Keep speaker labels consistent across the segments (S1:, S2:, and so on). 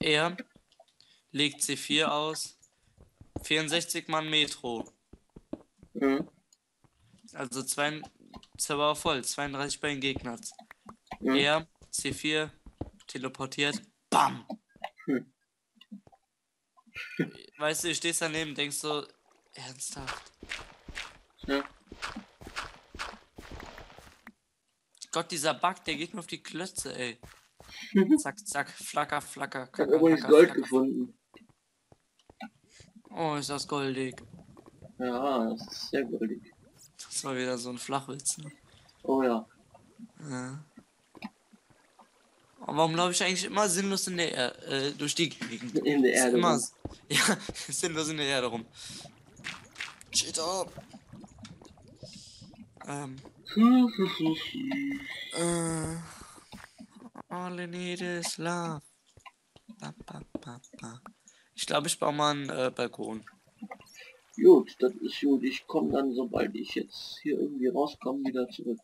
S1: Er legt C4 aus. 64 Mann Metro.
S2: Mhm.
S1: Also Server voll. 32 bei den Gegnern.
S2: Mhm.
S1: Er C4 teleportiert. Bam!
S2: Hm.
S1: Weißt du, du stehst daneben, denkst so, ernsthaft?
S2: Ja.
S1: Gott, dieser Bug, der geht mir auf die Klötze, ey. Zack, zack, flacker, flacker,
S2: Ich habe
S1: kacker,
S2: übrigens
S1: flacker,
S2: Gold
S1: flacker.
S2: gefunden.
S1: Oh, ist das goldig.
S2: Ja, das ist sehr goldig.
S1: Das war wieder so ein Flachwitz, ne?
S2: Oh ja.
S1: Ja. Aber warum laufe ich eigentlich immer sinnlos in der durch die Gegend?
S2: In der
S1: Ist
S2: Erde.
S1: immer
S2: Rum.
S1: ja, sinnlos in der Erde rum. Shit up. All I need is love. Ba, ba, ba, ba. Ich glaube, ich baue mal einen Balkon.
S2: Gut, das ist gut. Ich komme dann, sobald ich jetzt hier irgendwie rauskomme, wieder zurück.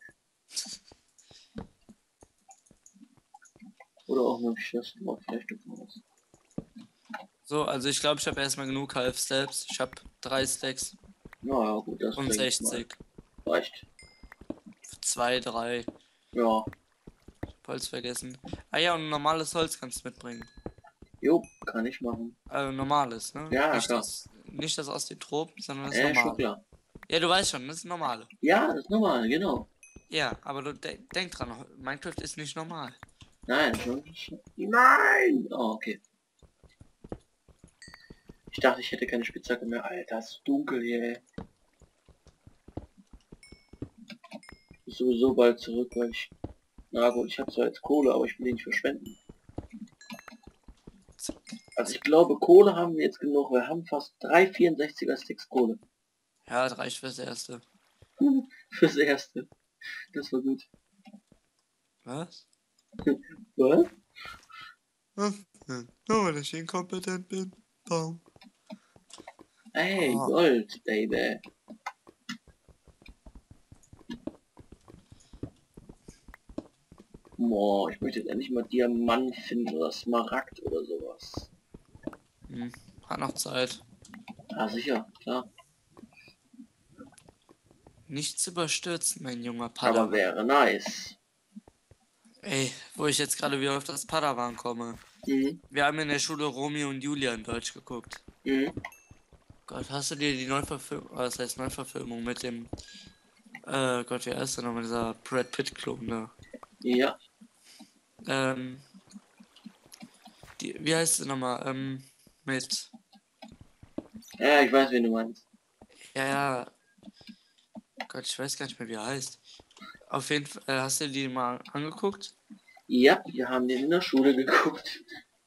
S2: Oder auch mit dem Chest drauf, vielleicht noch was.
S1: So, also ich glaube, ich habe erstmal genug Half Steps. Ich habe 3 Stacks
S2: Naja, gut, das
S1: und
S2: denke ich mal.
S1: 60.
S2: Reicht.
S1: 2, 3.
S2: Ja.
S1: Holz vergessen. Ah ja, und normales Holz kannst du mitbringen.
S2: Jo, kann ich machen.
S1: Also normales, ne?
S2: Ja,
S1: Nicht
S2: klar.
S1: das aus den Tropen, sondern das
S2: Schon
S1: normale.
S2: klar.
S1: Ja, du weißt schon, das ist normale.
S2: Ja, das ist normal, genau.
S1: Ja, aber du denk dran, Minecraft ist nicht normal.
S2: Nein, schon. Nein! Oh, okay. Ich dachte, ich hätte keine Spitzhacke mehr. Alter, es ist dunkel hier, ey. Ich bin sowieso bald zurück, weil ich... Na gut, ich habe zwar jetzt Kohle, aber ich will die nicht verschwenden. Also ich glaube, Kohle haben wir jetzt genug. Wir haben fast 3 64er Sticks Kohle.
S1: Ja, das reicht fürs Erste.
S2: Fürs Erste. Das war gut.
S1: Was?
S2: Was?
S1: Nur weil ich inkompetent bin. Baum.
S2: Ey,
S1: Oh.
S2: Gold, Baby. Boah, ich möchte jetzt endlich mal Diamant finden oder Smaragd oder sowas.
S1: Hat noch Zeit.
S2: Ah, sicher, klar.
S1: Nichts überstürzen, mein junger
S2: Aber
S1: Padawan.
S2: wäre nice.
S1: Ey, wo ich jetzt gerade wieder auf das Padawan komme.
S2: Mhm.
S1: Wir haben in der Schule Romeo und Julia in Deutsch geguckt.
S2: Mhm.
S1: Gott, hast du dir die Neuverfilmung, was heißt Neuverfilmung mit dem, Gott, wie heißt der nochmal, dieser Brad Pitt-Klon da?
S2: Ja.
S1: Wie heißt sie nochmal, mit,
S2: Ja, ich weiß, wen du meinst.
S1: ja, Gott, ich weiß gar nicht mehr, wie er heißt. Auf jeden Fall, hast du die mal angeguckt?
S2: Ja, wir haben den in der Schule geguckt.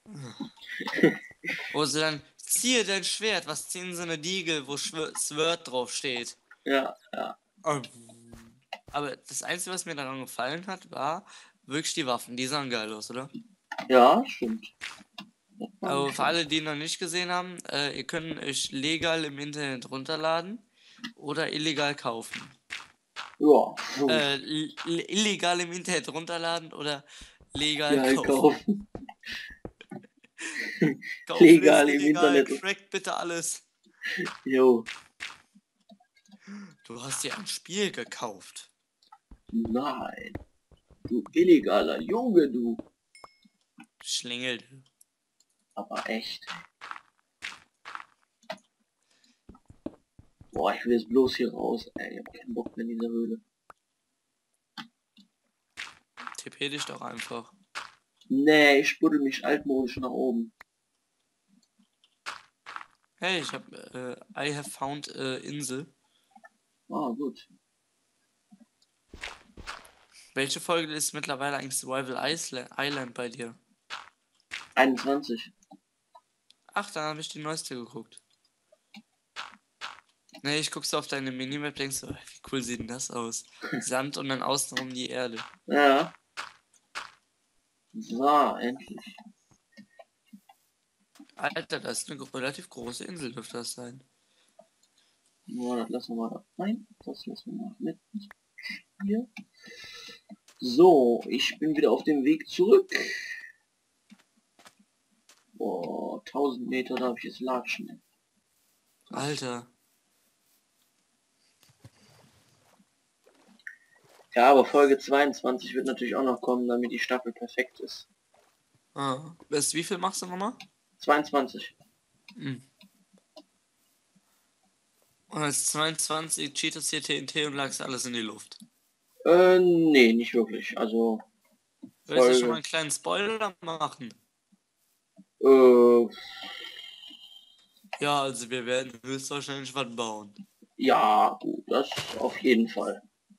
S1: Wo sie dann, ziehe dein Schwert, was ziehen sie eine Diegel, wo Sword drauf steht.
S2: Ja, ja.
S1: Aber das Einzige, was mir daran gefallen hat, war wirklich die Waffen. Die sahen geil aus, oder?
S2: Ja, stimmt.
S1: Aber für alle, die noch nicht gesehen haben, ihr könnt euch legal im Internet runterladen oder illegal kaufen.
S2: Ja.
S1: Illegal im Internet runterladen oder legal
S2: Ja,
S1: kaufen. Kaufen
S2: Legal
S1: ist
S2: im
S1: illegal,
S2: Internet.
S1: crackt bitte alles.
S2: Jo.
S1: Du hast dir ein Spiel gekauft.
S2: Nein. Du illegaler Junge, du.
S1: Schlingel.
S2: Aber echt. Boah, ich will jetzt bloß hier raus. Ey, ich hab keinen Bock mehr in dieser Höhle.
S1: TP dich doch einfach.
S2: Nee, ich buddel mich altmodisch nach oben.
S1: Hey, ich hab, I have found Insel.
S2: Ah, gut.
S1: Welche Folge ist mittlerweile eigentlich Survival Island bei dir?
S2: 21.
S1: Ach, dann habe ich die neueste geguckt. Ne, ich guck so auf deine Minimap, denkst so, wie cool sieht denn das aus? Sand und dann außenrum die Erde.
S2: Ja. So, endlich.
S1: Alter, das ist eine relativ große Insel, dürfte das sein.
S2: Ja, das lassen wir da rein. Das lassen wir mal mit. Hier. So, ich bin wieder auf dem Weg zurück. Oh, 1000 Meter darf ich jetzt latschen.
S1: Alter.
S2: Ja, aber Folge 22 wird natürlich auch noch kommen, damit die Staffel perfekt ist.
S1: Ah. Wie viel machst du nochmal?
S2: 22.
S1: Hm. Und als 22 cheatest hier TNT und lagst alles in die Luft.
S2: Nee, nicht wirklich. Also,
S1: Willst du schon mal
S2: Folge,
S1: einen kleinen Spoiler machen?
S2: äh,
S1: Ja, also wir werden höchstwahrscheinlich was bauen.
S2: ja, gut, das auf jeden Fall.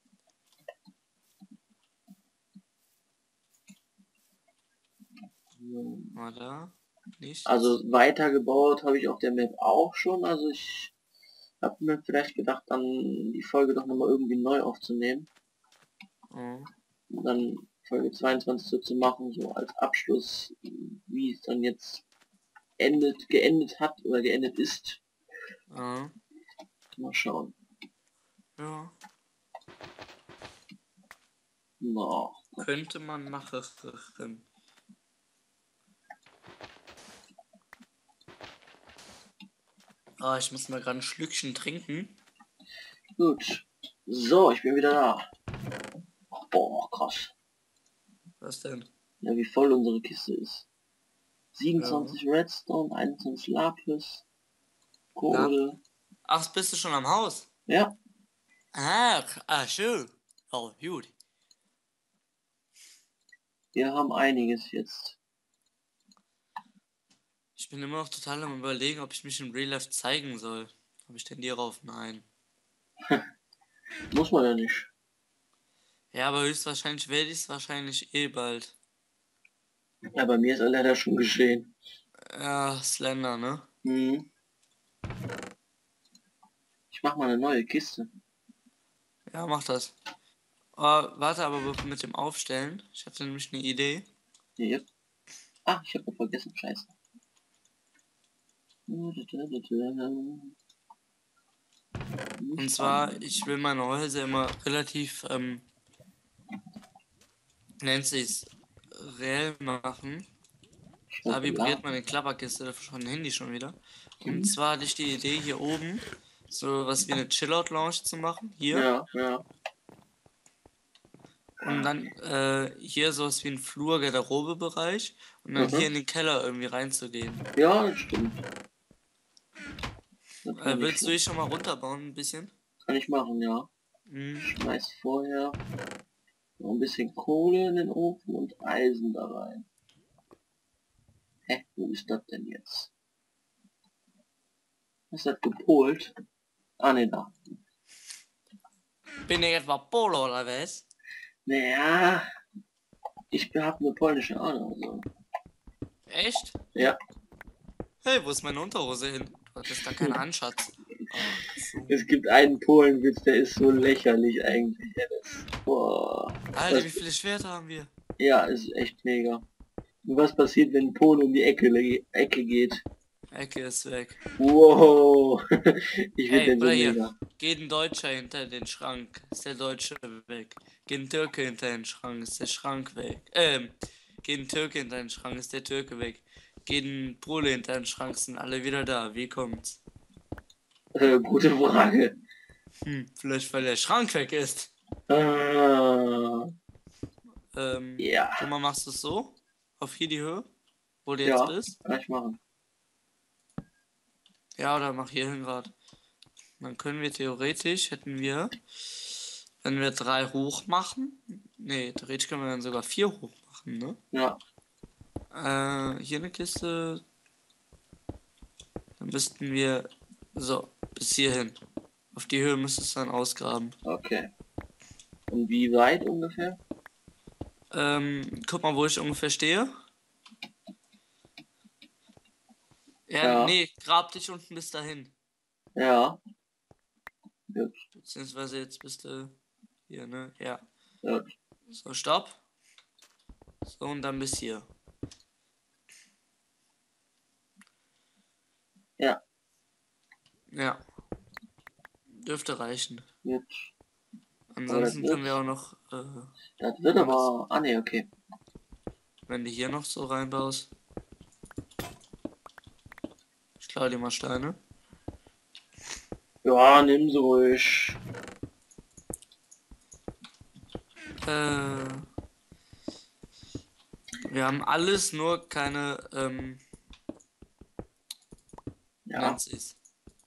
S1: Oder? Nichts?
S2: Also weitergebaut habe ich auf der Map auch schon. Also ich habe mir vielleicht gedacht, dann die Folge doch nochmal irgendwie neu aufzunehmen.
S1: Oh.
S2: Und dann Folge 22 so zu machen, so als Abschluss, wie es dann jetzt geendet hat oder geendet ist.
S1: Ah.
S2: Mal schauen.
S1: Ja.
S2: No.
S1: Könnte man machen. Ah, ich muss mal gerade ein Schlückchen trinken.
S2: Gut. So, ich bin wieder da. Boah, krass.
S1: Was denn?
S2: Ja, wie voll unsere Kiste ist.
S1: Ja.
S2: 27 Redstone, 21 Lapis, Kohle.
S1: Ach, bist du schon am Haus?
S2: Ja,
S1: Schön. Oh, gut.
S2: wir haben einiges jetzt.
S1: Ich bin immer noch total am Überlegen, ob ich mich in Real Life zeigen soll. Habe ich tendiere auf Nein.
S2: Muss man ja nicht.
S1: Ja, aber höchstwahrscheinlich werde ich es wahrscheinlich eh bald.
S2: Ja, bei mir ist leider schon geschehen.
S1: Ja, Slender, ne?
S2: Hm. Ich mach mal eine neue Kiste.
S1: Ja, mach das. Oh, warte aber mit dem Aufstellen. Ich hatte nämlich eine Idee.
S2: Yep. Ah, ich habe vergessen. Scheiße.
S1: Und zwar, ich will meine Häuser immer relativ, nennt sich's, reell machen. Da vibriert meine Klapperkiste von Handy schon wieder. Und zwar hatte ich die Idee, hier oben so was wie eine Chillout-Lounge zu machen. Hier.
S2: Ja, ja.
S1: Und dann hier sowas wie ein Flur-Garderobe-Bereich. Und dann hier in den Keller irgendwie reinzugehen.
S2: Ja, das stimmt. Das wäre nicht
S1: Willst du
S2: schlecht.
S1: dich schon mal runterbauen ein bisschen?
S2: Kann ich machen, ja.
S1: Mhm.
S2: Schmeiß vorher noch ein bisschen Kohle in den Ofen und Eisen da rein. Hä, wo ist das denn jetzt? Ist das gepolt? Ah, ne, da.
S1: Bin ich etwa Polo oder was?
S2: Naja, ich hab eine polnische Ahnung. Also.
S1: Echt?
S2: Ja,
S1: Hey, wo ist meine Unterhose hin? Du hattest da keine Anschatz. Ach, so.
S2: es gibt einen Polenwitz, der ist so lächerlich eigentlich. Ja, das, boah.
S1: Alter,
S2: Was,
S1: wie viele Schwerter haben wir?
S2: ja, ist echt mega. Und was passiert, wenn ein Pole um die Ecke geht?
S1: Ecke ist weg.
S2: Wow, ich finde
S1: Ey,
S2: den so
S1: oder hier.
S2: mega.
S1: Geht ein Deutscher hinter den Schrank, ist der Deutsche weg. Geht ein Türke hinter den Schrank, ist der Schrank weg. Geht ein Türke hinter den Schrank, ist der Türke weg. Geht ein Pole hinter den Schrank, sind alle wieder da. Wie kommt's?
S2: Gute Frage.
S1: Vielleicht weil der Schrank weg ist.
S2: Ah, ja,
S1: Guck mal, machst du es so? Auf hier die Höhe? Wo du jetzt
S2: ja,
S1: bist?
S2: kann ich machen.
S1: Ja, oder mach hier hin gerade. Dann können wir theoretisch, hätten wir, wenn wir 3 hoch machen, nee, theoretisch können wir dann sogar 4 hoch machen, ne?
S2: Ja,
S1: Hier eine Kiste, dann müssten wir, so, bis hierhin. Auf die Höhe müsste es dann ausgraben.
S2: okay. Und wie weit ungefähr?
S1: Guck mal, wo ich ungefähr stehe. Ja,
S2: Ja,
S1: nee, grab dich unten bis dahin.
S2: ja. Gut,
S1: Beziehungsweise jetzt bist du hier, ne? Ja.
S2: gut.
S1: So, stopp. So, und dann bis hier.
S2: Ja,
S1: Ja. Dürfte reichen.
S2: gut.
S1: Ansonsten können wir auch noch,
S2: Das wird
S1: wenn das,
S2: aber... Ah ne, okay.
S1: wenn du hier noch so reinbaust. klau dir mal Steine.
S2: Ja, nimm sie ruhig.
S1: Wir haben alles, nur keine,
S2: Ja.
S1: Nancy's.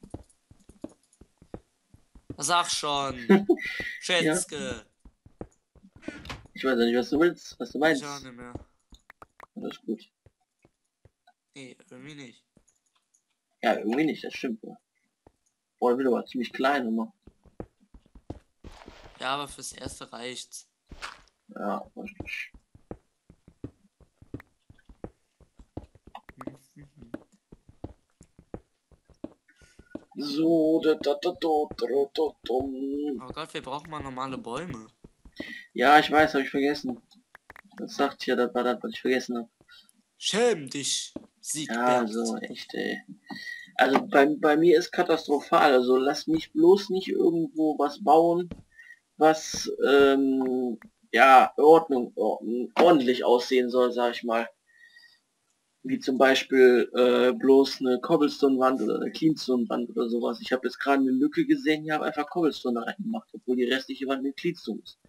S1: Sag schon.
S2: Ja.
S1: Schätzke.
S2: Ich weiß ja nicht, was du willst, was du meinst.
S1: Ich auch nicht mehr.
S2: Alles gut.
S1: Nee, irgendwie nicht.
S2: Ja, irgendwie nicht, das stimmt. Ja. Boah, der wird aber ziemlich klein immer.
S1: Ja, aber fürs Erste reicht's.
S2: Ja, richtig. So,
S1: Oh Gott, wir brauchen mal normale Bäume.
S2: ja, ich weiß, habe ich vergessen. Das sagt hier, das war das, was ich vergessen habe.
S1: Schäm dich,
S2: Ja,
S1: Siegbert.
S2: so, echt, ey. Also bei mir ist katastrophal. Also lass mich bloß nicht irgendwo was bauen, was ja ordentlich aussehen soll, sag ich mal. Wie zum Beispiel bloß eine Cobblestone-Wand oder eine Cleanstone-Wand oder sowas. Ich habe jetzt gerade eine Lücke gesehen, hier habe einfach Cobblestone da reingemacht, obwohl die restliche Wand mit Cleanstone ist.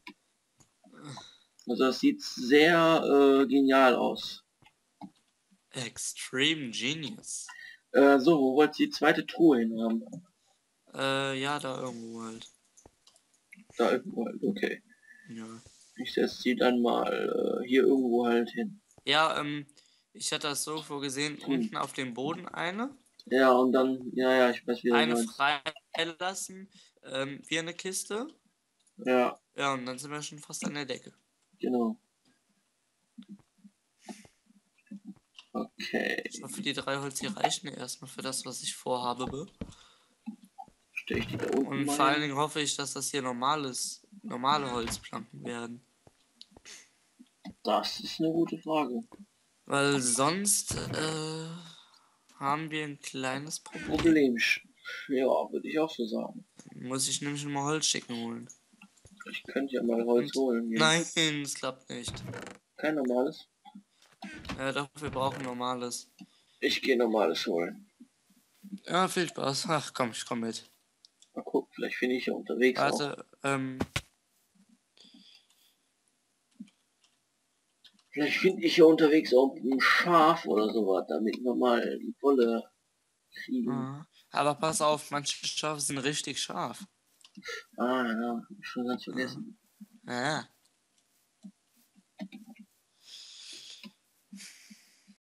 S2: Also das sieht sehr genial aus.
S1: Extreme Genius.
S2: So, wo wollt ihr die zweite Truhe hin haben?
S1: Ja, da irgendwo halt.
S2: Da irgendwo halt, okay.
S1: Ja.
S2: Ich setze die dann mal hier irgendwo halt hin.
S1: Ja, ich hatte das so vorgesehen, unten auf dem Boden eine.
S2: Ja, und dann, ja, ich weiß, wie du
S1: Eine
S2: meinst.
S1: freilassen, wie eine Kiste.
S2: Ja,
S1: Ja, und dann sind wir schon fast an der Decke.
S2: genau. Okay,
S1: Ich hoffe, die 3 Holz hier reichen erstmal für das, was ich vorhabe.
S2: stelle ich die da unten
S1: Und
S2: mal
S1: vor allen
S2: hin.
S1: Dingen hoffe ich, dass das hier normale Holzplanken werden.
S2: Das ist eine gute Frage.
S1: Weil sonst haben wir ein kleines Problem.
S2: Problemsch. Ja, würde ich auch so sagen.
S1: Muss ich nämlich mal Holzschicken holen.
S2: Ich könnte ja mal Holz holen. Hier.
S1: Nein, es klappt nicht.
S2: Kein normales.
S1: Doch, wir brauchen normales.
S2: Ich gehe normales holen.
S1: Ja, viel Spaß. Ach komm, ich komm mit.
S2: Mal gucken, vielleicht finde ich ja unterwegs auch.
S1: Warte,
S2: Vielleicht finde ich ja unterwegs auch ein Schaf oder sowas, damit wir mal die Wolle kriegen.
S1: aber pass auf, manche Schafe sind richtig scharf.
S2: Ah, ja, hab ich schon ganz vergessen.
S1: Ja.